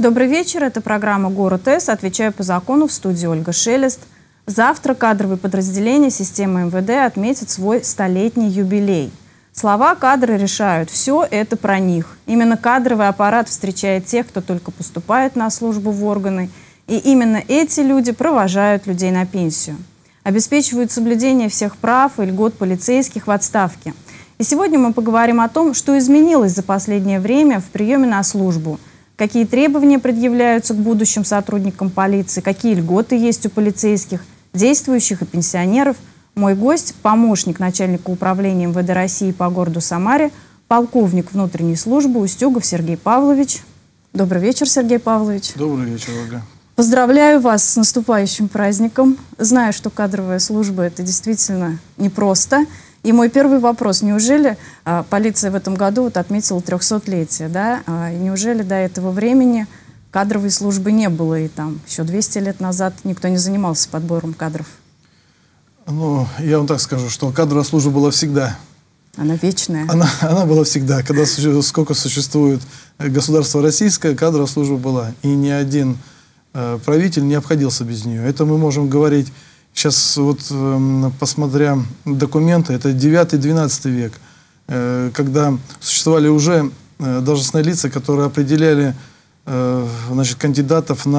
Добрый вечер. Это программа «Город С». Отвечаю по закону, в студии Ольга Шелест. Завтра кадровые подразделения системы МВД отметят свой 100-летний юбилей. Слова «кадры решают» – все это про них. Именно кадровый аппарат встречает тех, кто только поступает на службу в органы. И именно эти люди провожают людей на пенсию. Обеспечивают соблюдение всех прав и льгот полицейских в отставке. И сегодня мы поговорим о том, что изменилось за последнее время в приеме на службу. Какие требования предъявляются к будущим сотрудникам полиции, какие льготы есть у полицейских, действующих и пенсионеров. Мой гость – помощник начальника управления МВД России по городу Самаре, полковник внутренней службы Устюгов Сергей Павлович. Добрый вечер, Сергей Павлович. Добрый вечер, Ольга. Поздравляю вас с наступающим праздником. Знаю, что кадровая служба – это действительно непросто. И мой первый вопрос. Неужели полиция в этом году отметила 300-летие, да? И неужели до этого времени кадровой службы не было? И там еще 200 лет назад никто не занимался подбором кадров? Ну, я вам так скажу, что кадровая служба была всегда. Она вечная. Она была всегда. Сколько существует государство российское, кадровая служба была. И ни один правитель не обходился без нее. Это мы можем говорить... Сейчас, вот, посмотря документы, это 9-12 век, когда существовали уже должностные лица, которые определяли кандидатов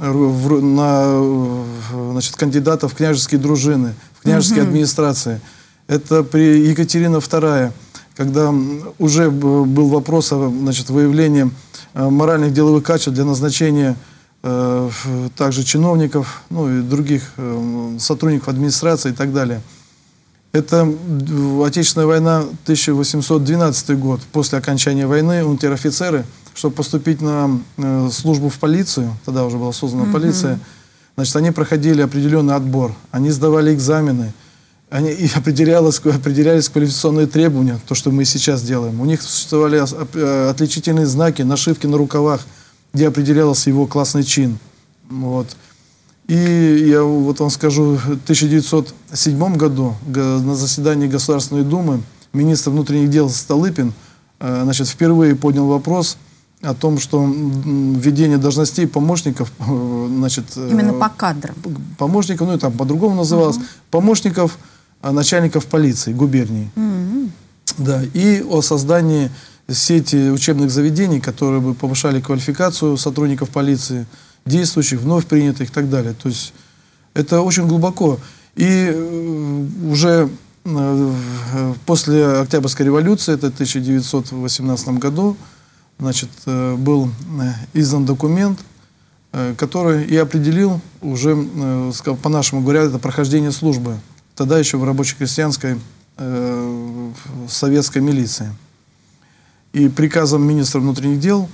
кандидатов в княжеские дружины, в княжеские администрации. Это при Екатерине II, когда уже был вопрос о выявлении моральных деловых качеств для назначения также чиновников, ну и других сотрудников администрации и так далее. Это Отечественная война, 1812 год. После окончания войны унтер-офицеры, чтобы поступить на службу в полицию, тогда уже была создана полиция, значит, они проходили определенный отбор, они сдавали экзамены, и определялись квалификационные требования, то, что мы сейчас делаем. У них существовали отличительные знаки, нашивки на рукавах, где определялся его классный чин. Вот. И я вот вам скажу, в 1907 году на заседании Государственной Думы министр внутренних дел Столыпин впервые поднял вопрос о том, что введение должностей помощников, именно по кадрам. Помощников, ну и там по-другому называлось, помощников начальников полиции, губернии. Да, и о создании сети учебных заведений, которые бы повышали квалификацию сотрудников полиции, действующих, вновь принятых и так далее. То есть это очень глубоко. И уже после Октябрьской революции, это в 1918 году, был издан документ, который и определил уже, по-нашему говоря, это прохождение службы. Тогда еще в рабоче-крестьянской советской милиции. И приказом министра внутренних дел,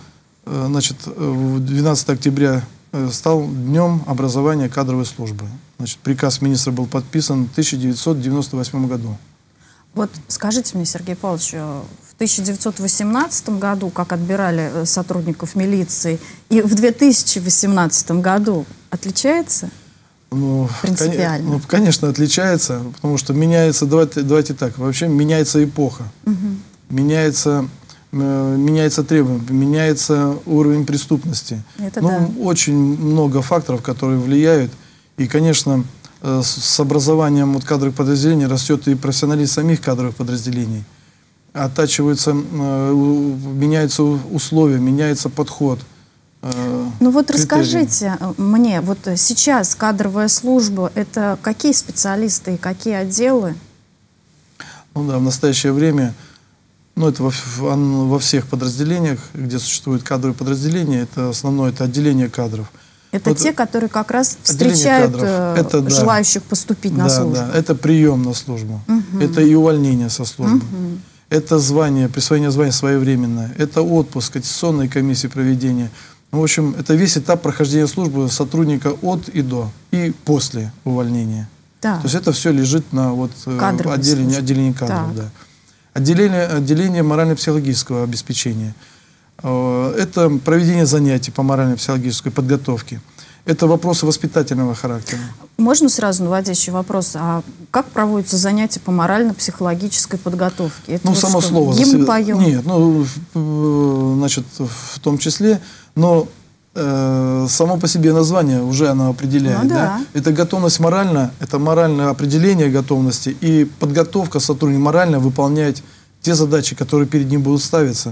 12 октября стал днем образования кадровой службы. Приказ министра был подписан в 1998 году. Вот скажите мне, Сергей Павлович, в 1918 году, как отбирали сотрудников милиции, и в 2018 году отличается? Ну, принципиально? Конечно, отличается, потому что меняется, давайте так, вообще меняется эпоха, меняется требования, меняется уровень преступности. Очень много факторов, которые влияют. И, конечно, с образованием кадровых подразделений растет и профессионализм самих кадровых подразделений. Оттачиваются, меняются условия, меняется подход. Ну вот расскажите мне, вот сейчас кадровая служба, это какие специалисты и какие отделы? Ну да, в настоящее время... Ну, это во всех подразделениях, где существуют кадровые подразделения, это основное, это отделение кадров. Это те, которые как раз встречают желающих поступить на службу? Да, это прием на службу, это и увольнение со службы, это звание, присвоение звания своевременное, это отпуск, аттестационные комиссии проведения. В общем, это весь этап прохождения службы сотрудника от и до, и после увольнения. Да. То есть это все лежит на отделении кадров. Да. Отделение морально-психологического обеспечения. Это проведение занятий по морально-психологической подготовке. Это вопросы воспитательного характера. Можно сразу наводящий вопрос? А как проводятся занятия по морально-психологической подготовке? Это само слово. Гимн поем? Нет, в том числе. Но само по себе название уже оно определяет. Ну, да. да. Это готовность морально, это моральное определение готовности и подготовка сотрудника морально выполнять те задачи, которые перед ним будут ставиться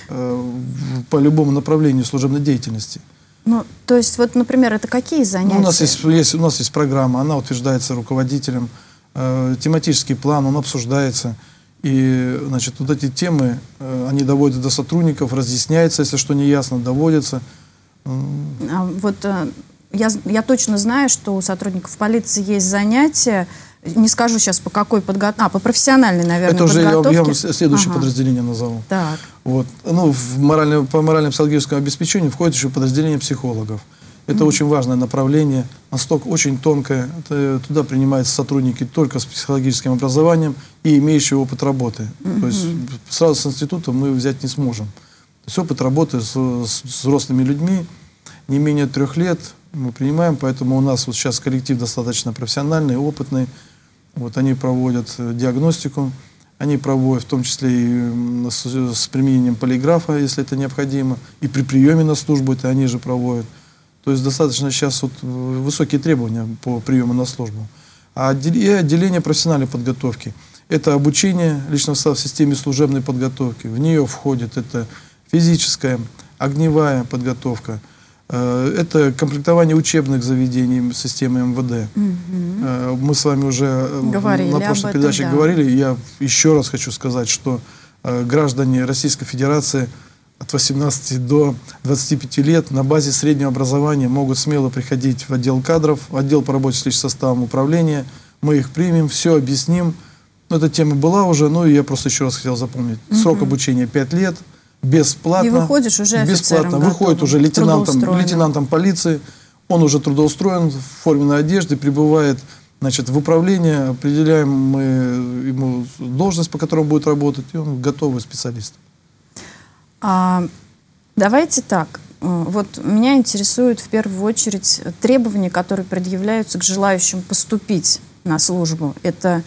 по любому направлению служебной деятельности. Ну, то есть, вот, например, это какие занятия? Ну, у нас есть программа, она утверждается руководителем, тематический план, он обсуждается. И, значит, вот эти темы, они доводят до сотрудников, разъясняется, если что не ясно, доводится. Вот я точно знаю, что у сотрудников полиции есть занятия, не скажу сейчас по какой подготовке, по профессиональной, наверное, это уже подготовке. я вам следующее подразделение назову. Так. Вот. Ну, по морально-психологическому обеспечению входит еще подразделение психологов. Это очень важное направление, настолько очень тонкое. Туда принимаются сотрудники только с психологическим образованием и имеющие опыт работы. То есть сразу с института мы взять не сможем. То есть опыт работы с взрослыми людьми не менее 3 лет мы принимаем, поэтому у нас вот сейчас коллектив достаточно профессиональный, опытный. Вот они проводят диагностику, они проводят в том числе и с применением полиграфа, если это необходимо, и при приеме на службу это они же проводят. То есть достаточно сейчас вот высокие требования по приему на службу. А отделение профессиональной подготовки – это обучение личного состава в системе служебной подготовки. В нее входит это физическая, огневая подготовка, это комплектование учебных заведений системы МВД. Мы с вами уже на прошлой передаче говорили. Я еще раз хочу сказать, что граждане Российской Федерации от 18 до 25 лет на базе среднего образования могут смело приходить в отдел кадров, в отдел по работе с личным составом управления. Мы их примем, все объясним. Эта тема была уже, но я просто еще раз хотел запомнить. Срок обучения 5 лет, бесплатно. И выходишь уже офицером бесплатно. Выходит уже лейтенантом полиции. Он уже трудоустроен в форменной одежде, прибывает, значит, в управление, определяем мы ему должность, по которой он будет работать, и он готовый специалист. Давайте так. Вот меня интересуют в первую очередь требования, которые предъявляются к желающим поступить на службу. Это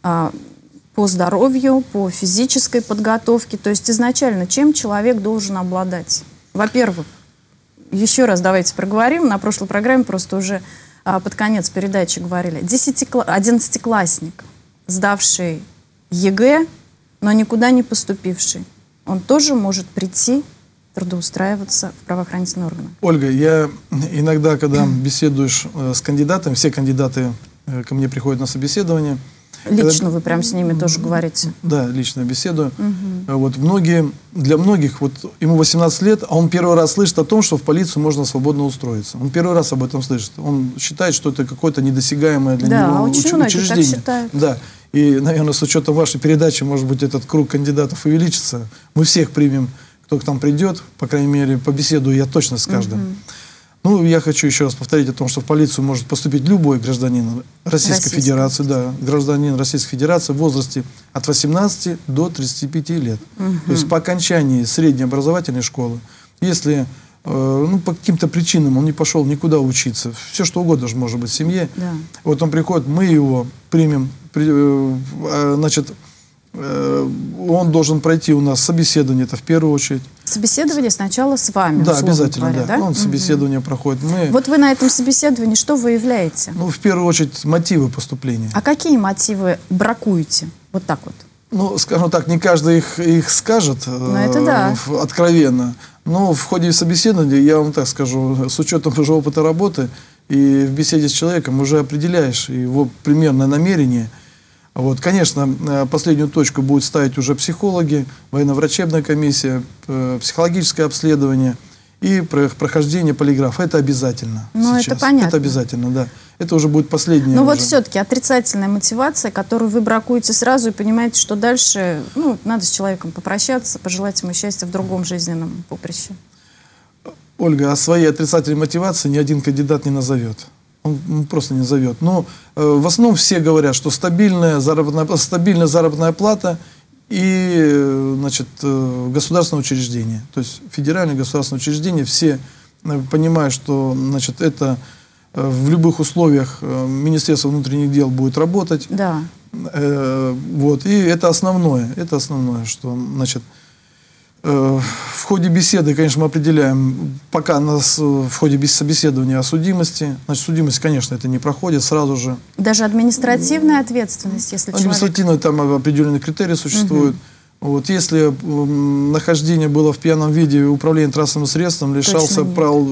по здоровью, по физической подготовке. То есть изначально чем человек должен обладать? Во-первых, еще раз давайте проговорим. На прошлой программе просто уже под конец передачи говорили. 11-классник, сдавший ЕГЭ, но никуда не поступивший, он тоже может прийти трудоустраиваться в правоохранительные органы. Ольга, я иногда, когда беседуешь с кандидатами, все кандидаты ко мне приходят на собеседование. Лично вы прям с ними тоже говорите? Да, лично беседую. Вот для многих, вот ему 18 лет, а он первый раз слышит о том, что в полицию можно свободно устроиться. Он первый раз об этом слышит. Он считает, что это какое-то недосягаемое для него учреждение. Так считают. Да. И, наверное, с учетом вашей передачи, может быть, этот круг кандидатов увеличится. Мы всех примем, кто к нам придет, по крайней мере, побеседую я точно с каждым. Ну, я хочу еще раз повторить о том, что в полицию может поступить любой гражданин Российской Федерации, гражданин Российской Федерации в возрасте от 18 до 35 лет. То есть по окончании средней образовательной школы, если по каким-то причинам он не пошел никуда учиться, все что угодно же может быть в семье, вот он приходит, мы его примем, значит, он должен пройти у нас собеседование, это в первую очередь. Собеседование сначала с вами, да, обязательно, говоря, да? Он собеседование проходит. Вот вы на этом собеседовании что выявляете? Ну, в первую очередь, мотивы поступления. А какие мотивы бракуете? Вот так вот. Ну, скажем так, не каждый их скажет откровенно. Но в ходе собеседования, я вам так скажу, с учетом уже опыта работы и в беседе с человеком уже определяешь его примерное намерение. Вот, конечно, последнюю точку будут ставить уже психологи, военно-врачебная комиссия, психологическое обследование и прохождение полиграфа. Это обязательно. Ну, это понятно. Это обязательно, да. Это уже будет последнее. Но вот все-таки отрицательная мотивация, которую вы бракуете сразу и понимаете, что дальше надо с человеком попрощаться, пожелать ему счастья в другом жизненном поприще. Ольга, о своей отрицательной мотивации ни один кандидат не назовет. Он просто не назовет. Но в основном все говорят, что стабильная заработная плата и, значит, государственное учреждение. То есть федеральное государственное учреждение, все понимают, что, значит, это в любых условиях Министерство внутренних дел будет работать. Да. Вот. И это основное, что, значит, В ходе беседы, конечно, мы определяем, пока нас в ходе собеседования о судимости, значит, судимость, конечно, это не проходит сразу же. Даже административная ответственность, если административные там определенные критерии существуют. Вот, если нахождение было в пьяном виде управления транспортным средством, лишался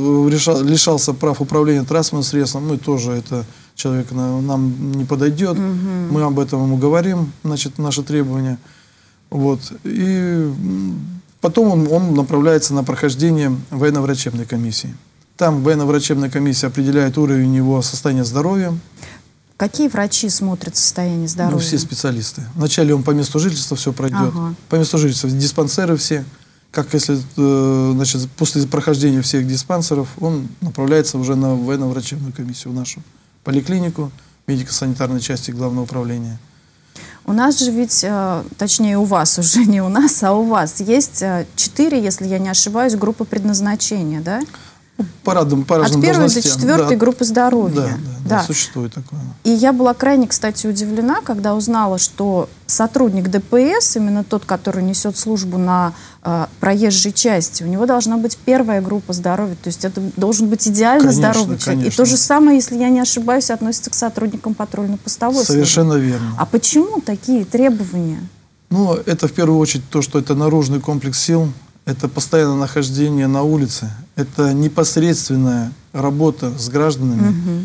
прав управления транспортным средством, мы тоже, это человек нам не подойдет, мы об этом ему говорим, значит, наши требования. Вот, и потом он направляется на прохождение военно-врачебной комиссии. Там военно-врачебная комиссия определяет уровень его состояния здоровья. Какие врачи смотрят состояние здоровья? Ну, все специалисты. Вначале он по месту жительства все пройдет. По месту жительства диспансеры все. Как если, значит, после прохождения всех диспансеров он направляется уже на военно-врачебную комиссию в нашу поликлинику, медико-санитарной части Главного управления. У нас же ведь, точнее у вас уже, не у нас, а у вас есть 4, если я не ошибаюсь, группы предназначения, да? По разным от 1 до 4 группы здоровья. Да, существует такое. И я была крайне, кстати, удивлена, когда узнала, что сотрудник ДПС, именно тот, который несет службу на проезжей части, у него должна быть 1 группа здоровья. То есть это должен быть идеально здоровый человек. И то же самое, если я не ошибаюсь, относится к сотрудникам патрульно-постовой службы. Совершенно верно. А почему такие требования? Ну, это в первую очередь то, что это наружный комплекс сил. Это постоянное нахождение на улице, это непосредственная работа с гражданами.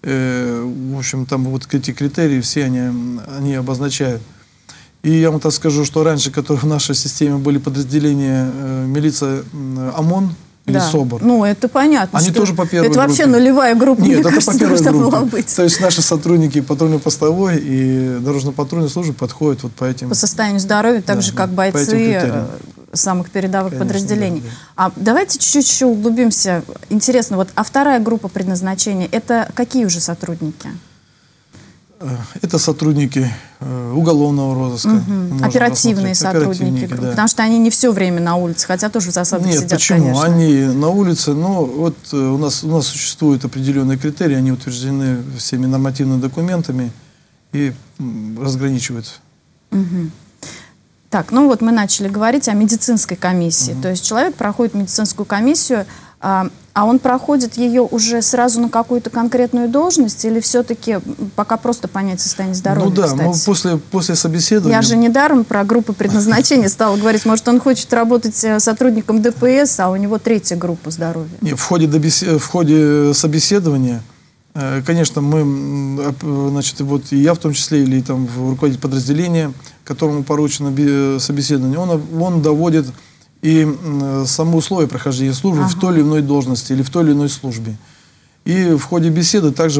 В общем, там вот эти критерии все они обозначают. И я вам так скажу, что раньше, которые в нашей системе были подразделения милиция ОМОН или СОБР. Ну, это понятно. Они тоже по первой группе. Это вообще нулевая группа, мне кажется, должна была быть. То есть наши сотрудники патрульно-постовой и дорожно-патрульной службы подходят вот по этим... По состоянию здоровья, так же, как бойцы самых передовых подразделений. Да. А давайте чуть-чуть еще углубимся. Интересно, вот, а 2 группа предназначения, это какие уже сотрудники? Это сотрудники уголовного розыска. Оперативные сотрудники. Да. Потому что они не все время на улице, хотя тоже в засадах сидят, почему? Конечно. Они на улице, но вот у нас существуют определенные критерии, они утверждены всеми нормативными документами и разграничивают. Так, ну вот мы начали говорить о медицинской комиссии. То есть человек проходит медицинскую комиссию, а он проходит ее уже сразу на какую-то конкретную должность или все-таки пока просто понять состояние здоровья? Ну да, мы после собеседования... Я же недаром про группу предназначения стала говорить. Может, он хочет работать сотрудником ДПС, а у него 3 группа здоровья? Нет, в ходе собеседования, конечно, мы, значит, вот и я в том числе, или там руководитель подразделения, которому поручено собеседование, он доводит и само условие прохождения службы в той или иной должности или в той или иной службе. И в ходе беседы также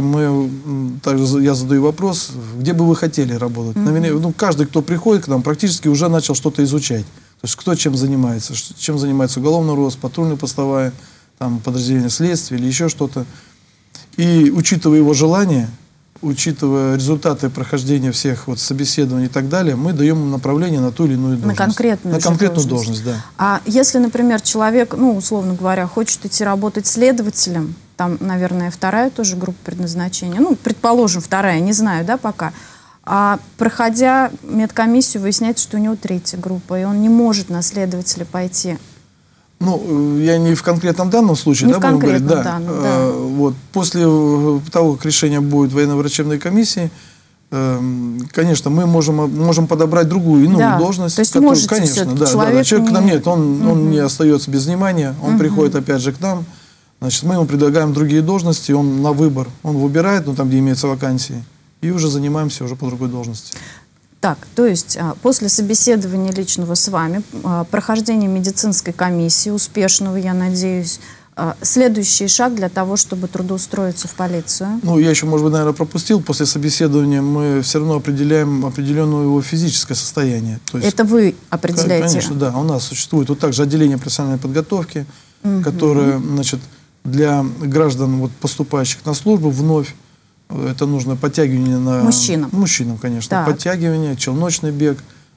я задаю вопрос, где бы вы хотели работать. Ну, каждый, кто приходит к нам, практически уже начал что-то изучать. То есть кто чем занимается уголовный розыск, патрульно-постовая, там, подразделение следствия или еще что-то. И учитывая его желание, учитывая результаты прохождения всех вот собеседований и так далее, мы даем ему направление на ту или иную должность. На конкретную должность, да. А если, например, человек, ну, условно говоря, хочет идти работать следователем, там, наверное, 2 тоже группа предназначения, ну, предположим, 2, не знаю, да, пока, а проходя медкомиссию, выясняется, что у него 3 группа, и он не может на следователя пойти. Ну, я не в конкретном данном случае, не в конкретном данном, да. Вот, после того, как решение будет военно-врачебной комиссии, конечно, мы можем подобрать другую, иную должность. То есть можете, конечно, человек к нам нет, он не остается без внимания, он приходит опять же к нам, значит, мы ему предлагаем другие должности, он на выбор, он выбирает, ну, там, где имеются вакансии, и уже занимаемся уже по другой должности. Так, то есть после собеседования личного с вами, прохождения медицинской комиссии, успешного, я надеюсь, следующий шаг для того, чтобы трудоустроиться в полицию? Ну, я еще, может быть, наверное, пропустил. После собеседования мы все равно определяем определенное его физическое состояние. То есть, это вы определяете? Конечно, да. У нас существует вот также отделение профессиональной подготовки, которое, значит, для граждан, вот, поступающих на службу вновь, это нужно подтягивание на... Мужчинам? Мужчинам, конечно. Так. Подтягивание, челночный бег,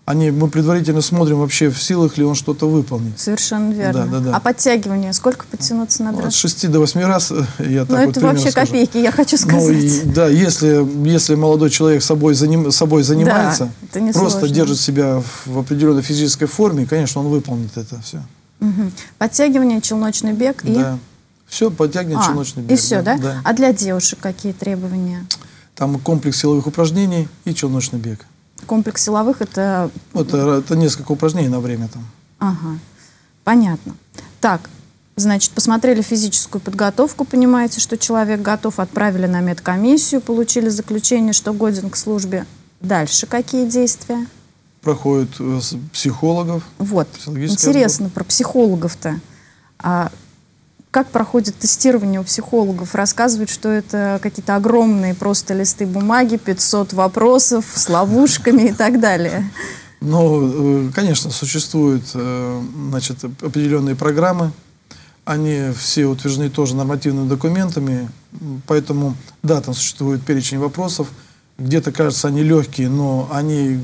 Мы предварительно смотрим, вообще в силах ли он что-то выполнить. Совершенно верно. Да. А подтягивание, сколько подтянуться надо? От 6 до 8 раз, я так вот это вообще скажу. Копейки, я хочу сказать. Да, если молодой человек собой занимается, это не просто сложно. держит себя в определенной физической форме, конечно, он выполнит это все. Подтягивание, челночный бег и... Да. Все, подтягивание, челночный бег. И все, да? Да. А для девушек какие требования? Там комплекс силовых упражнений и челночный бег. Комплекс силовых это... Это несколько упражнений на время там. Ага, понятно. Так, значит, посмотрели физическую подготовку, понимаете, что человек готов, отправили на медкомиссию, получили заключение, что годен к службе. Дальше какие действия? Проходит психологов. Вот, интересно про психологов-то. Как проходит тестирование у психологов? Рассказывают, что это какие-то огромные просто листы бумаги, 500 вопросов с ловушками и так далее. Ну, конечно, существуют определенные программы. Они все утверждены тоже нормативными документами. Поэтому, да, там существует перечень вопросов. Где-то, кажется, они легкие, но они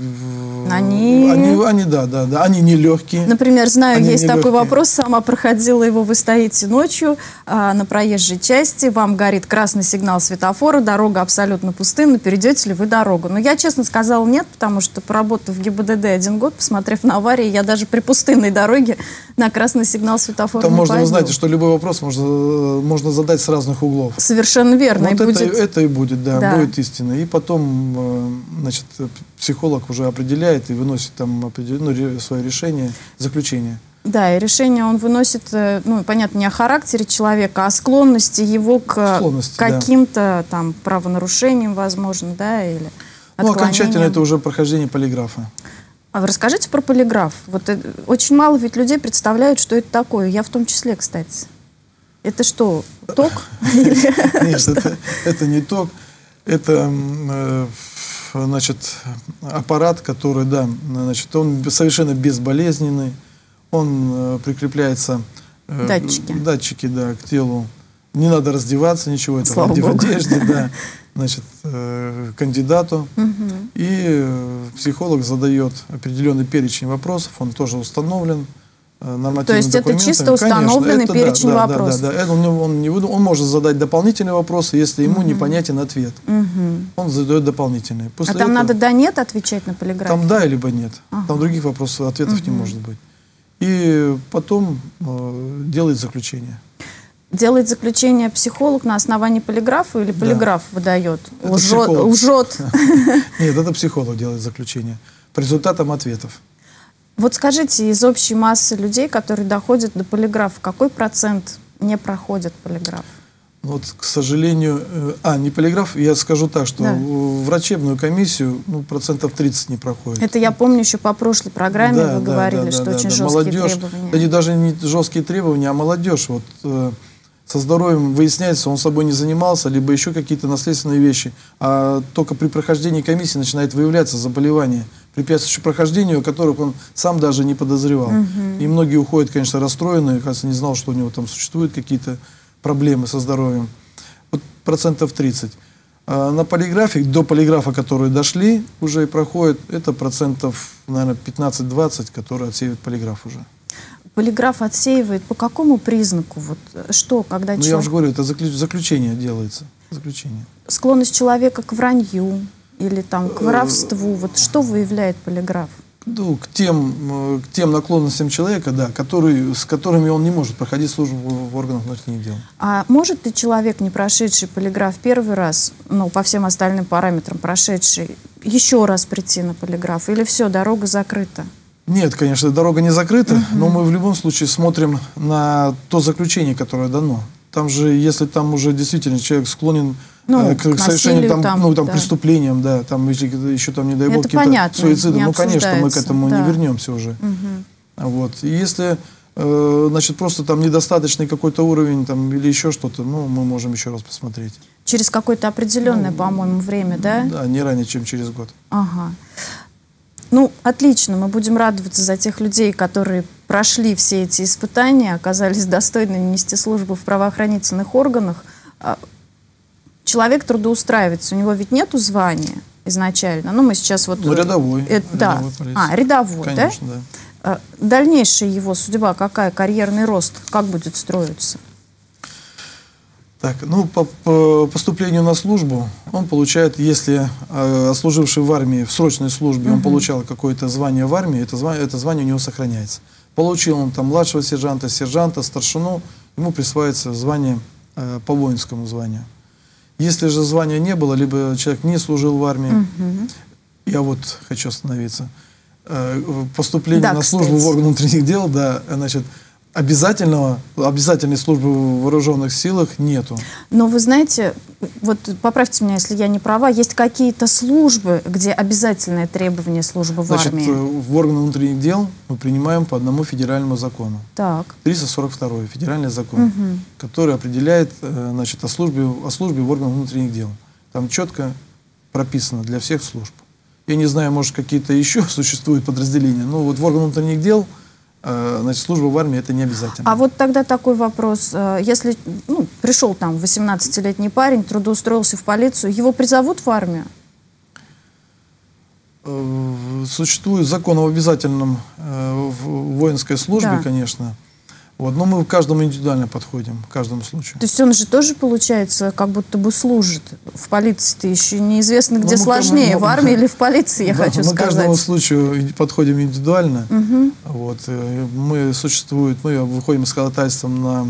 не легкие. Например, знаю, есть такой вопрос, сама проходила его, вы стоите ночью на проезжей части, вам горит красный сигнал светофора, дорога абсолютно пустынна, перейдете ли вы дорогу? Но я, честно сказала, нет, потому что, поработав в ГИБДД 1 год, посмотрев на аварии, я даже при пустынной дороге на красный сигнал светофора не пойду. Вы знаете, что любой вопрос можно задать с разных углов. Совершенно верно. Вот это и будет, да, будет истина. И потом психолог уже определяет и выносит там свое решение, заключение. Да, и решение он выносит, понятно, не о характере человека, а о склонности его к каким-то там правонарушениям, возможно, да, или отклонениям. Окончательно это уже прохождение полиграфа. А вы расскажите про полиграф. Вот очень мало ведь людей представляют, что это такое. Я в том числе, кстати. Это что, ток? Нет, это не ток. Это, аппарат, который, он совершенно безболезненный, он прикрепляется датчики, к телу. Не надо раздеваться, ничего, это в одежде, кандидату. И психолог задает определенный перечень вопросов, он тоже установлен. То есть это чисто установленный перечень вопросов? Да. Он может задать дополнительные вопросы, если ему непонятен ответ. Он задает дополнительные. А там надо да-нет отвечать на полиграфе? Там да либо нет. Там других вопросов, ответов не может быть. И потом делает заключение. Делает заключение психолог на основании полиграфа или полиграф выдает? Лжет? Нет, это психолог делает заключение по результатам ответов. Вот скажите, из общей массы людей, которые доходят до полиграфа, какой процент не проходит полиграф? Вот, к сожалению, не полиграф, я скажу так, что врачебную комиссию процентов 30 не проходит. Это я помню еще по прошлой программе вы говорили, что очень жесткие требования. Это даже не жесткие требования, а молодежь. Вот, со здоровьем выясняется, он собой не занимался, либо еще какие-то наследственные вещи. А только при прохождении комиссии начинает выявляться заболевания, препятствующие прохождению, о которых он сам даже не подозревал. И многие уходят, конечно, расстроенные, кажется, не знал, что у него там существуют какие-то проблемы со здоровьем. Вот процентов 30. А на полиграфе, до полиграфа, которые дошли уже и проходят, это процентов, наверное, 15-20, которые отсеивают полиграф уже. Полиграф отсеивает по какому признаку? Вот что, когда человек... Я уже говорю, это заключение делается. Заключение. Склонность человека к вранью или там к воровству. Вот что выявляет полиграф? Ну, к тем наклонностям человека, да, с которыми он не может проходить службу в органах внутренних дел. А может ли человек, не прошедший полиграф первый раз, по всем остальным параметрам прошедший, еще раз прийти на полиграф? Или все, дорога закрыта? Нет, конечно, дорога не закрыта, но мы в любом случае смотрим на то заключение, которое дано. Там же, если там уже действительно человек склонен к совершению преступлениям, да, там еще там, не дай бог, какие-то суициды, конечно, мы к этому не вернемся уже. Вот. И если, просто там недостаточный какой-то уровень там, или еще что-то, мы можем еще раз посмотреть. Через какое-то определенное, по-моему, время, да? Да, не ранее, чем через год. Ага. Отлично, мы будем радоваться за тех людей, которые прошли все эти испытания, оказались достойными нести службу в правоохранительных органах. Человек трудоустраивается, у него ведь нету звания. изначально? Ну, мы сейчас вот... Ну, рядовой. Да. Рядовой, конечно, да? Дальнейшая его судьба какая? Карьерный рост как будет строиться? Так, ну, по поступлению на службу он получает, если служивший в армии, в срочной службе, он получал какое-то звание в армии, это звание у него сохраняется. Получил он там младшего сержанта, старшину, ему присваивается звание по воинскому званию. Если же звания не было, либо человек не служил в армии, я вот хочу остановиться, поступление на службу в органы внутренних дел, да, значит, обязательной службы в вооруженных силах нету. Но вы знаете, вот поправьте меня, если я не права, есть какие-то службы, где обязательное требование службы в армии? В органы внутренних дел мы принимаем по одному федеральному закону. Так. 342 федеральный закон, который определяет, значит, о службе в органах внутренних дел. Там четко прописано для всех служб. Я не знаю, может, какие-то еще существуют подразделения, но вот в органах внутренних дел, значит, служба в армии это не обязательно. А вот тогда такой вопрос. Если пришел там 18-летний парень, трудоустроился в полицию, его призовут в армию? Существует закон об обязательном воинской службе, конечно. Вот, но мы к каждому индивидуально подходим, к каждому случаю. То есть он же тоже, получается, как будто бы служит. В полиции-то еще неизвестно, где сложнее, в армии или в полиции, я хочу сказать. Мы к каждому случаю подходим индивидуально. Вот, мы выходим с ходатайством на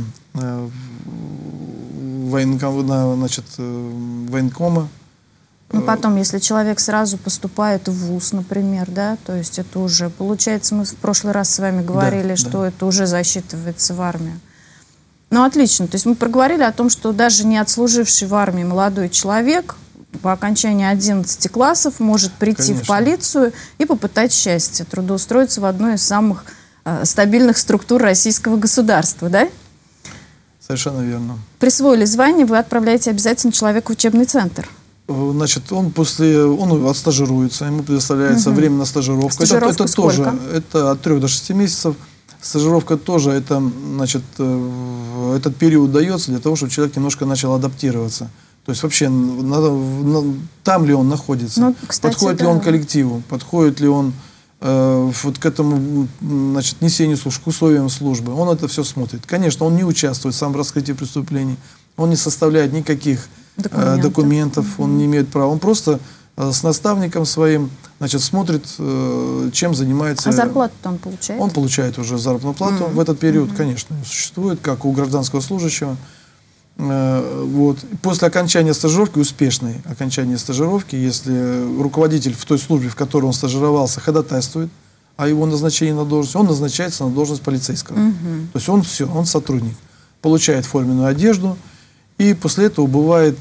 военкома. Но потом, если человек сразу поступает в вуз, например, да, то есть это уже, получается, мы в прошлый раз с вами говорили, что это уже засчитывается в армию. Ну, отлично. То есть мы проговорили о том, что даже не отслуживший в армии молодой человек по окончании 11 классов может прийти в полицию и попытать счастье, трудоустроиться в одной из самых стабильных структур российского государства, да? Совершенно верно. Присвоили звание, вы отправляете обязательно человека в учебный центр. Значит, он отстажируется, ему предоставляется время на стажировку. Стажировка это тоже от 3 до 6 месяцев. Стажировка тоже, значит, этот период дается для того, чтобы человек немножко начал адаптироваться. То есть вообще, там ли он находится, ну, кстати, подходит ли он к коллективу, подходит ли он вот к этому, значит, несению службы, к условиям службы. Он это все смотрит. Конечно, он не участвует сам в раскрытии преступлений, он не составляет никаких документов, он не имеет права. Он просто с наставником своим, значит, смотрит, чем занимается. А зарплату-то он получает? Он получает уже заработную плату в этот период, конечно, существует, как у гражданского служащего. Вот. После окончания стажировки, успешной окончания стажировки, если руководитель в той службе, в которой он стажировался, ходатайствует о его назначении на должность, он назначается на должность полицейского. То есть он сотрудник, получает форменную одежду, и после этого убывает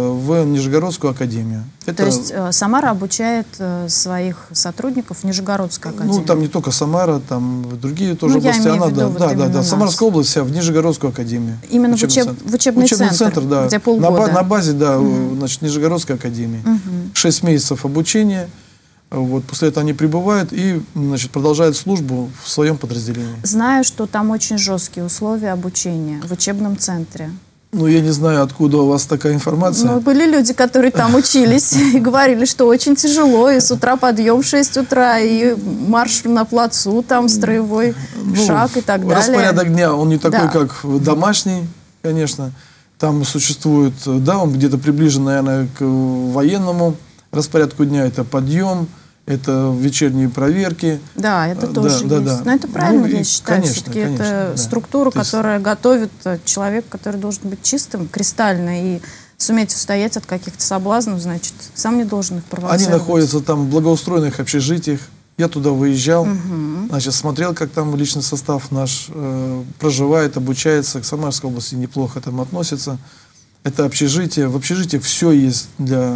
в Нижегородскую академию. То есть Самара обучает своих сотрудников в Нижегородской академии? Ну, там не только Самара, там другие тоже области. Да. Самарская область вся в Нижегородскую академию. Именно в учебный центр, да. Где полгода. На базе, значит, Нижегородской академии. 6 месяцев обучения. Вот, после этого они прибывают и, значит, продолжают службу в своем подразделении. Знаю, что там очень жесткие условия обучения в учебном центре. Ну, я не знаю, откуда у вас такая информация. Ну, были люди, которые там учились и говорили, что очень тяжело, и с утра подъем в 6 утра, и марш на плацу, там строевой шаг и так далее. Распорядок дня, он не такой, как домашний, конечно. Там существует, он где-то приближен, наверное, к военному распорядку дня. Это подъем, это вечерние проверки. Да, это тоже есть. Но это правильно, я считаю. Все-таки это структура, которая готовит человека, который должен быть чистым, кристально, и суметь устоять от каких-то соблазнов, значит, сам не должен их провоцировать. Они находятся там в благоустроенных общежитиях. Я туда выезжал, значит, смотрел, как там личный состав наш проживает, обучается. К Самарской области неплохо там относится. Это общежитие. В общежитиях все есть.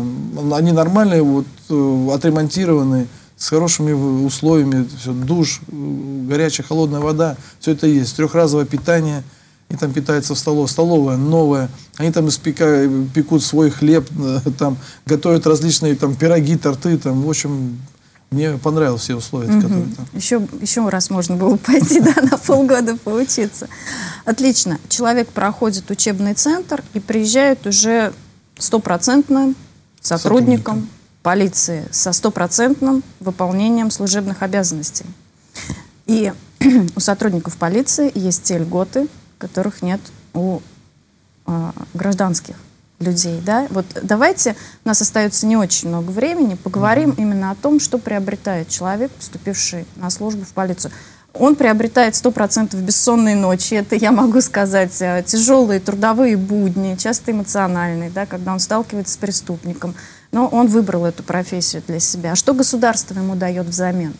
Они нормальные, вот, отремонтированные, с хорошими условиями. Все, душ, горячая, холодная вода. Все это есть. Трехразовое питание. И там питается в столовая новая. Они там пекут свой хлеб, там готовят различные там пироги, торты. Там, в общем, мне понравились все условия, которые там. Еще раз можно было пойти на полгода поучиться. Отлично. Человек проходит учебный центр и приезжает уже стопроцентным сотрудником полиции со стопроцентным выполнением служебных обязанностей. И у сотрудников полиции есть те льготы, которых нет у гражданских людей. Да? Вот давайте, у нас остается не очень много времени, поговорим именно о том, что приобретает человек, поступивший на службу в полицию. Он приобретает 100% бессонные ночи, это я могу сказать, тяжелые трудовые будни, часто эмоциональные, да, когда он сталкивается с преступником. Но он выбрал эту профессию для себя. А что государство ему дает взамен?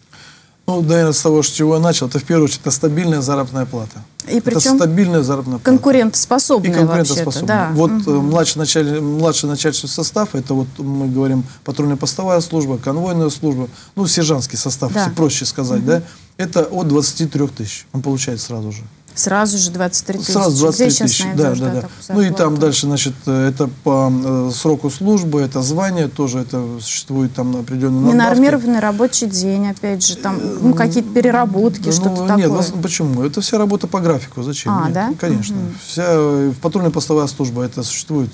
Ну, наверное, с того, с чего я начал, это в первую очередь это стабильная заработная плата. И причем это стабильная заработная плата. Конкурентоспособная. И конкурентоспособная. Да. Вот младший начальственный состав, это вот мы говорим патрульно-постовая служба, конвойная служба, ну, сержантский состав, да. если проще сказать, да, это от 23 тысяч. Он получает сразу же. Сразу же 23 тысячи. Сразу 23 тысячи, да. Ну и там дальше, значит, это по сроку службы, это звание, тоже это существует там определенные надбавки. Ненормированный рабочий день, опять же, там ну, какие-то переработки, что-то такое. Нет, почему? Это вся работа по графику. Зачем? Нет, да? Конечно. Вся патрульно-постовая служба, это существует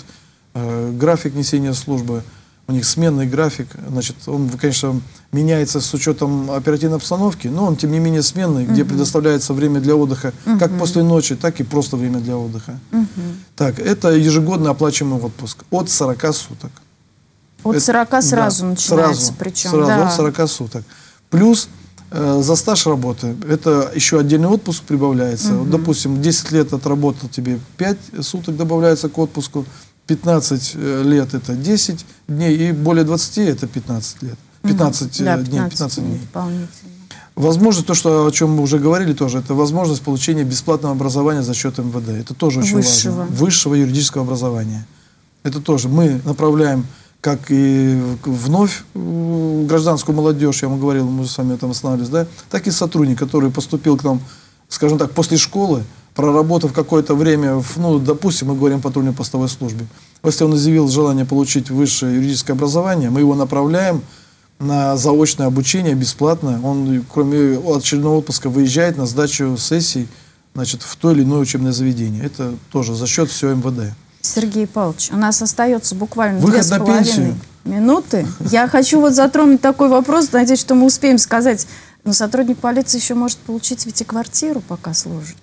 график несения службы, у них сменный график, значит, он, конечно, меняется с учетом оперативной обстановки, но он, тем не менее, сменный, где предоставляется время для отдыха, как после ночи, так и просто время для отдыха. Так, это ежегодно оплачиваемый отпуск от 40 суток. От 40 сразу начинается, сразу, причем. Сразу, да. от 40 суток. Плюс за стаж работы, это еще отдельный отпуск прибавляется. Вот, допустим, 10 лет отработал, тебе 5 суток добавляется к отпуску, 15 лет это 10 дней, и более 20 это 15 лет. 15 да, дней, 15 дней. Дополнительно. Возможность, то, что, о чем мы уже говорили тоже, это возможность получения бесплатного образования за счет МВД. Это тоже очень важно. Высшего юридического образования. Это тоже мы направляем, как и вновь гражданскую молодежь, я вам говорил, мы с вами там останавливались, да, так и сотрудник, который поступил к нам, скажем так, после школы, проработав какое-то время, ну, допустим, мы говорим о патрульно-постовой службе. Если он изъявил желание получить высшее юридическое образование, мы его направляем на заочное обучение бесплатно. Он, кроме очередного отпуска, выезжает на сдачу сессий, значит, в то или иное учебное заведение. Это тоже за счет всего МВД. Сергей Павлович, у нас остается буквально выход на пенсию. 2,5 минуты. Я хочу вот затронуть такой вопрос, надеюсь, что мы успеем сказать. Но сотрудник полиции еще может получить ведь и квартиру, пока служит.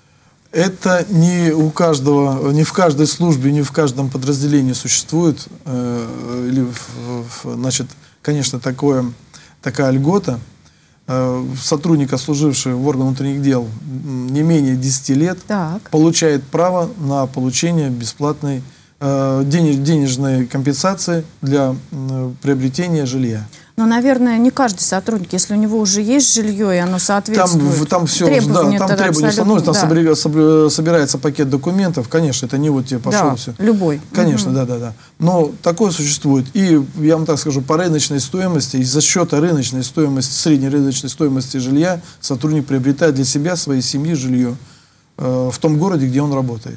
Это не у каждого, не в каждой службе, не в каждом подразделении существует, значит, конечно, такая льгота. Сотрудник, служивший в органах внутренних дел не менее 10 лет, получает право на получение бесплатной денежной компенсации для приобретения жилья. Но, наверное, не каждый сотрудник, если у него уже есть жилье, и оно соответствует там все, требованию, да, там требования становятся, там собирается пакет документов, конечно, это не вот тебе пошел да, все. Любой. Конечно, да. Но такое существует. И, я вам так скажу, по рыночной стоимости, и за счет рыночной стоимости, средней рыночной стоимости жилья, сотрудник приобретает для себя, своей семьи жилье в том городе, где он работает.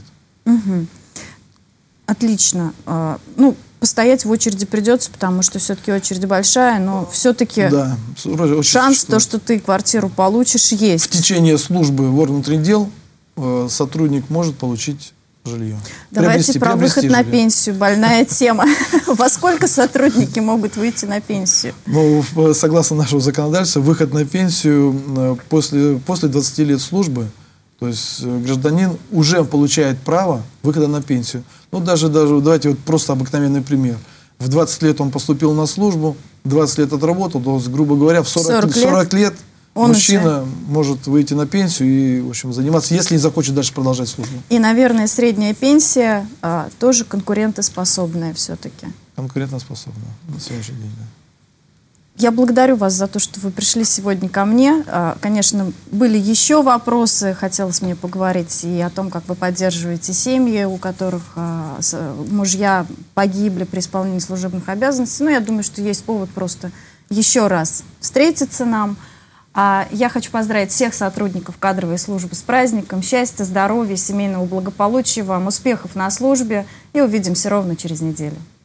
Отлично. Ну, постоять в очереди придется, потому что все-таки очередь большая, но все-таки да, шанс, то, что ты квартиру получишь, есть. В течение службы в органах внутренних дел сотрудник может получить жилье. Давайте про выход на пенсию. Больная тема. Во сколько сотрудники могут выйти на пенсию? Ну, согласно нашего законодательства, выход на пенсию после 20 лет службы, то есть гражданин уже получает право выхода на пенсию. Ну, даже давайте вот просто обыкновенный пример. В 20 лет он поступил на службу, 20 лет отработал, то есть, грубо говоря, в 40 лет мужчина может выйти на пенсию и, в общем, заниматься, если не захочет дальше продолжать службу. И, наверное, средняя пенсия тоже конкурентоспособная все-таки. Конкурентоспособная на сегодняшний день, да. Я благодарю вас за то, что вы пришли сегодня ко мне. Конечно, были еще вопросы. Хотелось мне поговорить и о том, как вы поддерживаете семьи, у которых мужья погибли при исполнении служебных обязанностей. Но я думаю, что есть повод просто еще раз встретиться нам. Я хочу поздравить всех сотрудников кадровой службы с праздником. Счастья, здоровья, семейного благополучия вам, успехов на службе. И увидимся ровно через неделю.